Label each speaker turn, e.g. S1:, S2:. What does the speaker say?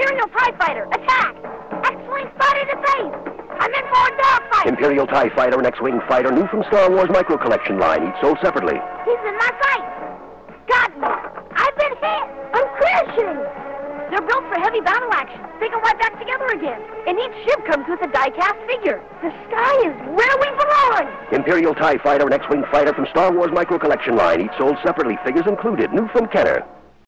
S1: Imperial TIE Fighter, attack! X-Wing spotted at base! I'm in for a dogfight!
S2: Imperial TIE Fighter and X-Wing Fighter, new from Star Wars Micro Collection line, each sold separately.
S1: He's in my sights! Got me! I've been hit! I'm crashing! They're built for heavy battle action. They can wipe back together again. And each ship comes with a die-cast figure. The sky is where we belong!
S2: Imperial TIE Fighter and X-Wing Fighter from Star Wars Micro Collection line, each sold separately, figures included, new from Kenner.